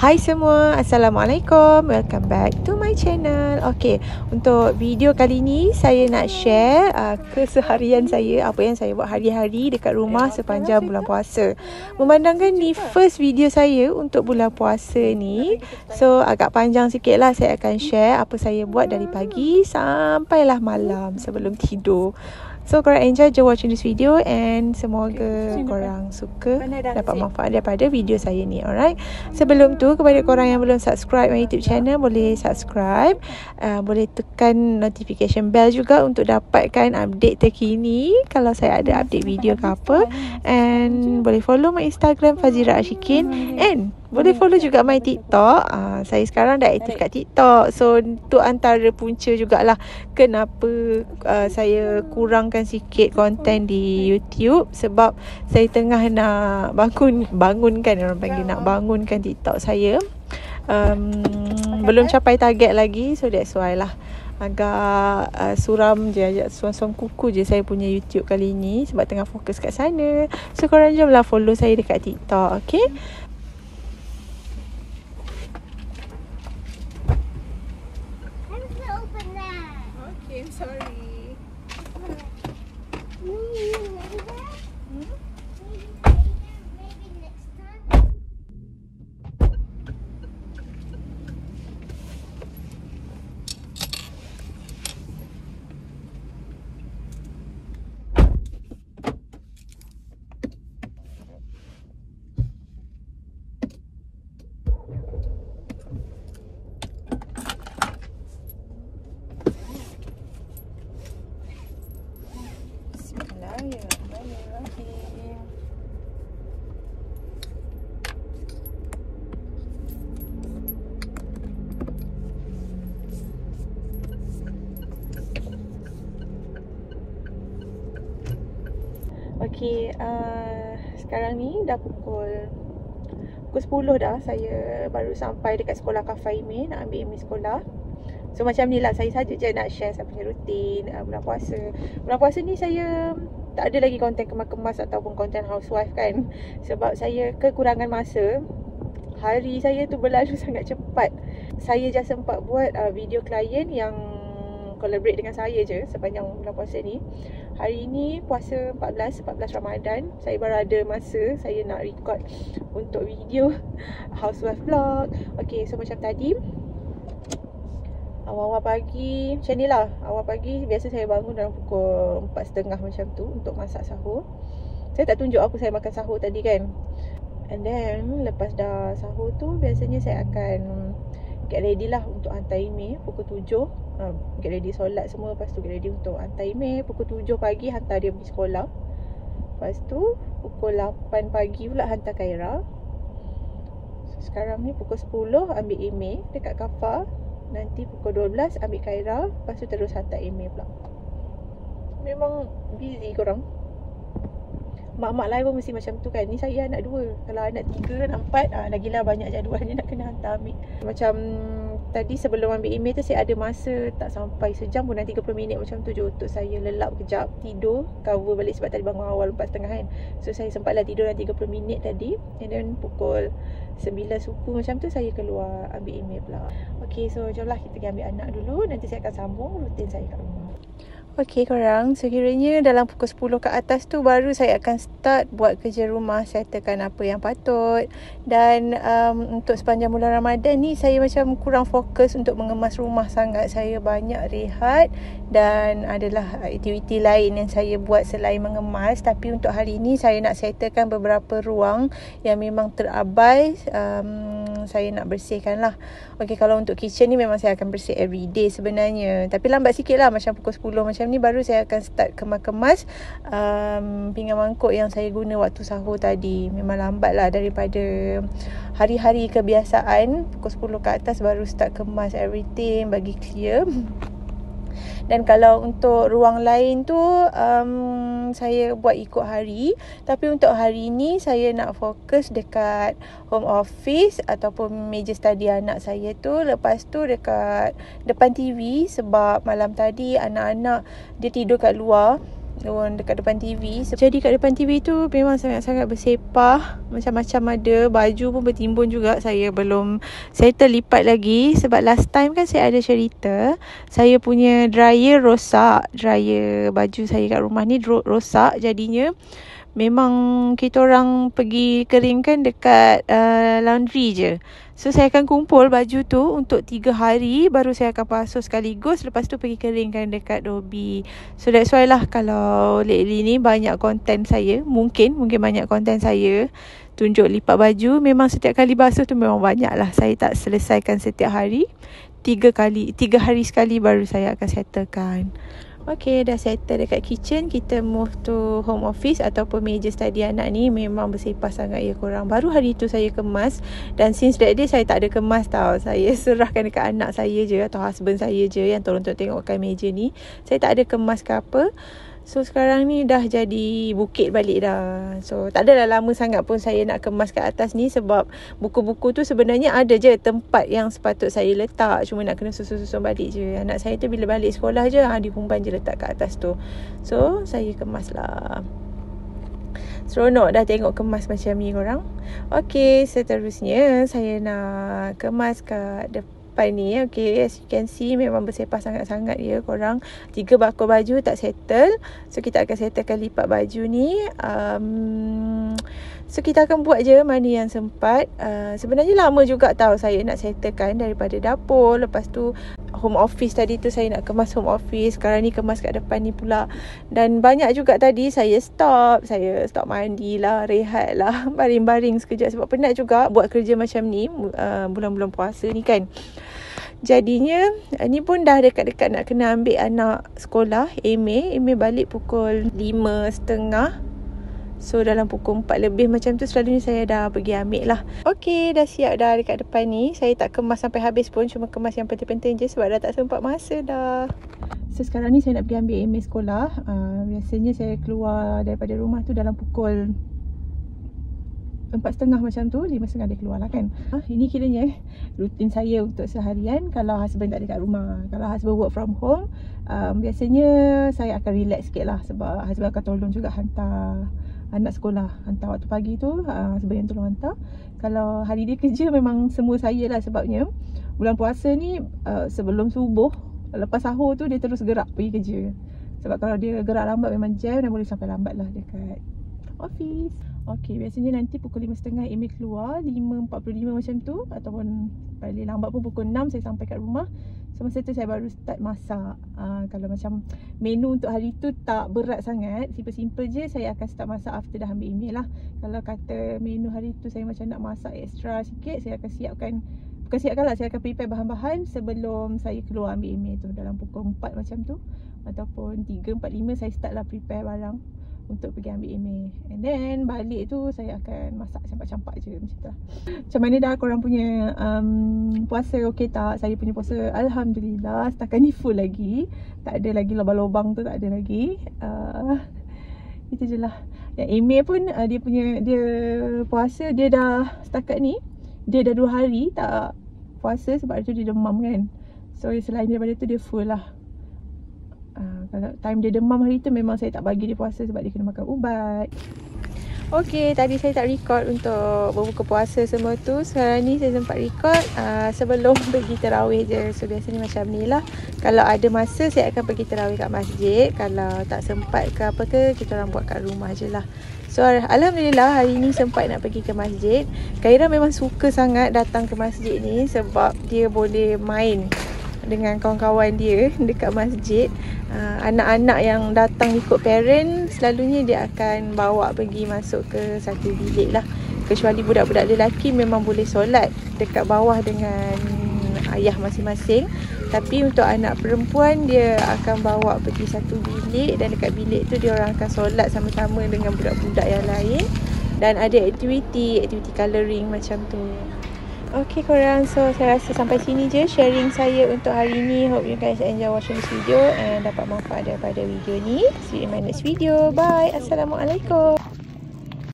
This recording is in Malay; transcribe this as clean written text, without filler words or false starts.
Hai semua, Assalamualaikum. Welcome back to my channel. Okay, untuk video kali ni saya nak share keseharian saya, apa yang saya buat hari-hari dekat rumah sepanjang bulan puasa. Memandangkan ni first video saya untuk bulan puasa ni, so agak panjang sikit lah. Saya akan share apa saya buat dari pagi sampailah malam sebelum tidur. So korang enjoy je watching this video, and semoga korang suka, dapat manfaat daripada video saya ni. Alright. Sebelum tu, kepada korang yang belum subscribe my YouTube channel, boleh subscribe, boleh tekan notification bell juga untuk dapatkan update terkini kalau saya ada update video ke apa. And boleh follow my Instagram Fazira Ashikin, and boleh follow juga my TikTok. Saya sekarang dah aktif kat TikTok. So tu antara punca jugalah kenapa saya kurangkan sikit konten di YouTube, sebab saya tengah nak bangunkan, orang panggil nak bangunkan TikTok saya. Belum capai target lagi, so that's why lah agak suram je, suam-suam kuku je saya punya YouTube kali ni, sebab tengah fokus kat sana. So korang jomlah follow saya dekat TikTok, okay? I'm sorry. Okay, sekarang ni dah pukul 10 dah. Saya baru sampai dekat sekolah Kafaime nak ambil Amy sekolah. So macam ni lah, saya saja je nak share saya punya rutin bulan puasa. Bulan puasa ni saya tak ada lagi konten kemas-kemas ataupun konten housewife kan, sebab saya kekurangan masa. Hari saya tu berlalu sangat cepat. Saya just sempat buat video klien yang collaborate dengan saya je sepanjang bulan puasa ni. Hari ni puasa 14 Ramadan, saya baru ada masa saya nak record untuk video housewife vlog. Okay, so macam tadi awal-awal pagi macam ni lah. Awal pagi biasa saya bangun dalam pukul 4.30 macam tu untuk masak sahur. Saya tak tunjuk apa saya makan sahur tadi kan. And then lepas dah sahur tu, biasanya saya akan get ready lah untuk hantar email pukul 7. Get ready solat semua, lepas tu get ready untuk hantar email. Pukul 7 pagi hantar dia pergi sekolah. Lepas tu pukul 8 pagi pula hantar Kaira. So, sekarang ni pukul 10 ambil email dekat Kafa. Nanti pukul 12 ambil Kaira. Lepas tu terus hantar email pula. Memang busy korang. Mak-mak lain pun mesti macam tu kan. Ni saya anak 2. Kalau anak 3, anak 4, lagilah banyak jadualnya nak kena hantar ambil. Macam tadi sebelum ambil email tu, saya ada masa tak sampai sejam pun, 30 minit macam tu je untuk saya lelap kejap, tidur, cover balik sebab tadi bangun awal 4.30 kan. So saya sempatlah tidur 30 minit tadi. And then pukul 9 suku macam tu saya keluar ambil email pula. Okay, so jomlah kita pergi ambil anak dulu. Nanti saya akan sambung rutin saya kat rumah. Okay korang, sekiranya dalam pukul 10 ke atas tu baru saya akan start buat kerja rumah, settlekan apa yang patut. Dan untuk sepanjang bulan Ramadan ni saya macam kurang fokus untuk mengemas rumah sangat. Saya banyak rehat dan adalah aktiviti lain yang saya buat selain mengemas. Tapi untuk hari ni saya nak settlekan beberapa ruang yang memang terabai, saya nak bersihkan lah. Okay, kalau untuk kitchen ni memang saya akan bersih everyday sebenarnya, tapi lambat sikit lah. Macam pukul 10 macam ni baru saya akan start kemas-kemas pinggan mangkuk yang saya guna waktu sahur tadi. Memang lambat lah daripada hari-hari kebiasaan. Pukul 10 ke atas baru start kemas everything, bagi clear. Dan kalau untuk ruang lain tu saya buat ikut hari. Tapi untuk hari ni saya nak fokus dekat home office ataupun meja study anak saya tu. Lepas tu dekat depan TV, sebab malam tadi anak-anak dia tidur kat luar. dekat depan TV. Jadi kat depan TV tu memang sangat-sangat bersepah. Macam-macam ada. Baju pun bertimbun juga. Saya belum settle lipat lagi. Sebab last time kan saya ada cerita, saya punya dryer rosak. Dryer baju saya kat rumah ni rosak. Jadinya memang kita orang pergi keringkan dekat laundry je. So saya akan kumpul baju tu untuk 3 hari, baru saya akan basuh sekaligus. Lepas tu pergi keringkan dekat Dobi. So that's why lah kalau lately ni banyak konten saya, mungkin banyak konten saya tunjuk lipat baju. Memang setiap kali basuh tu memang banyak lah. Saya tak selesaikan setiap hari. 3 hari sekali baru saya akan settlekan. Okay, dah settle dekat kitchen. Kita move to home office ataupun meja study anak ni. Memang bersepah sangat ya korang. Baru hari tu saya kemas. Dan since that day saya tak ada kemas tau. Saya serahkan dekat anak saya je atau husband saya je yang tolong untuk tengokkan meja ni. Saya tak ada kemas ke apa. So sekarang ni dah jadi bukit balik dah. So tak adalah lama sangat pun saya nak kemas kat atas ni. Sebab buku-buku tu sebenarnya ada je tempat yang sepatut saya letak. Cuma nak kena susun-susun balik je. Anak saya tu bila balik sekolah je dikumpan je letak kat atas tu. So saya kemas lah. Seronok dah tengok kemas macam ni korang. Okay, seterusnya saya nak kemas kat depan ni. Okay, as you can see memang bersepah sangat-sangat ya korang. 3 bakul baju tak settle. So kita akan settlekan lipat baju ni. So kita akan buat je mana yang sempat. Sebenarnya lama juga tahu saya nak settlekan daripada dapur. Lepas tu home office tadi tu saya nak kemas home office. Sekarang ni kemas kat depan ni pula. Dan banyak juga tadi saya stop mandi lah, rehat lah, baring-baring sekejap. Sebab penat juga buat kerja macam ni bulan-bulan puasa ni kan. Jadinya ni pun dah dekat-dekat nak kena ambil anak sekolah. Eme balik pukul 5.30. So dalam pukul 4 lebih macam tu selalunya saya dah pergi ambil lah. Okay, dah siap dah dekat depan ni. Saya tak kemas sampai habis pun. Cuma kemas yang penting-penting je sebab dah tak sempat masa dah. So sekarang ni saya nak pergi ambil Eme sekolah. Biasanya saya keluar daripada rumah tu dalam pukul 4.30 macam tu. 5.30 dia keluar lah kan. Ini kiranya rutin saya untuk seharian kalau husband tak ada kat rumah. Kalau husband work from home, biasanya saya akan relax sikit lah. Sebab husband akan tolong juga hantar anak sekolah. Hantar waktu pagi tu husband yang tolong hantar. Kalau hari dia kerja memang semua saya lah. Sebabnya bulan puasa ni sebelum subuh, lepas sahur tu dia terus gerak pergi kerja. Sebab kalau dia gerak lambat memang jam dan boleh sampai lambat lah dekat office. Okay, biasanya nanti pukul 5.30 Eme keluar, 5.45 macam tu. Ataupun paling lambat pun pukul 6 saya sampai kat rumah. So masa tu saya baru start masak. Kalau macam menu untuk hari tu tak berat sangat, simple-simple je, saya akan start masak after dah ambil Eme lah. Kalau kata menu hari tu saya macam nak masak extra sikit, saya akan siapkan lah, saya akan prepare bahan-bahan sebelum saya keluar ambil Eme tu. Dalam pukul 4 macam tu ataupun 3.45 saya start lah prepare barang untuk pergi ambil Eme. And then balik tu saya akan masak campak-campak je macam tu lah. Macam mana dah korang punya puasa okey tak? Saya punya puasa alhamdulillah setakat ni full lagi. Tak ada lagi lubang-lubang tu, tak ada lagi. Itu je lah. Yang Eme pun dia puasa dia dah setakat ni dia dah 2 hari tak puasa sebab tu dia demam kan. So selain daripada tu dia full lah. Kalau time dia demam hari tu memang saya tak bagi dia puasa sebab dia kena makan ubat. Okay, tadi saya tak record untuk berbuka puasa semua tu. Sekarang ni saya sempat record sebelum pergi tarawih je. So biasanya macam ni lah. Kalau ada masa saya akan pergi tarawih kat masjid. Kalau tak sempat ke apa ke, kita orang buat kat rumah je lah. So alhamdulillah hari ni sempat nak pergi ke masjid. Khairah memang suka sangat datang ke masjid ni sebab dia boleh main dengan kawan-kawan dia dekat masjid. Anak-anak yang datang ikut parent, selalunya dia akan bawa pergi masuk ke satu bilik lah. Kecuali budak-budak lelaki memang boleh solat dekat bawah dengan ayah masing-masing. Tapi untuk anak perempuan, dia akan bawa pergi satu bilik. Dan dekat bilik tu dia orang akan solat sama-sama dengan budak-budak yang lain. Dan ada aktiviti colouring macam tu. Okay korang, so saya rasa sampai sini je sharing saya untuk hari ni. Hope you guys enjoy watching this video and dapat manfaat daripada video ni. See you in my next video. Bye. Assalamualaikum.